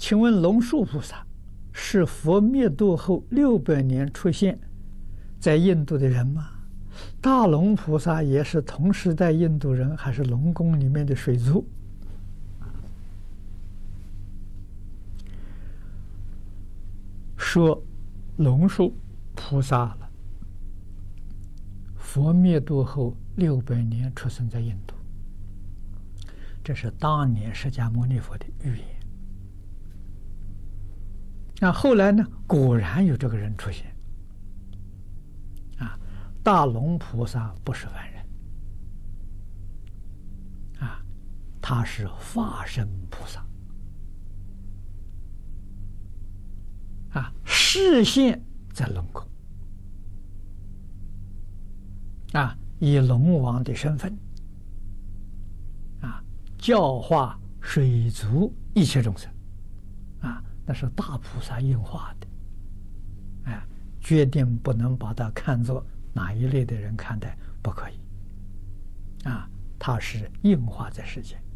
请问龙树菩萨是佛灭度后600年出现在印度的人吗？大龙菩萨也是同时代印度人，还是龙宫里面的水族？说龙树菩萨了，佛灭度后600年出生在印度，这是当年释迦牟尼佛的预言。那后来呢？果然有这个人出现。大龙菩萨不是凡人，他是化身菩萨，示现在龙宫，以龙王的身份，教化水族一切众生，那是大菩萨应化的，决定不能把它看作哪一类的人看待，不可以，他是应化在世间。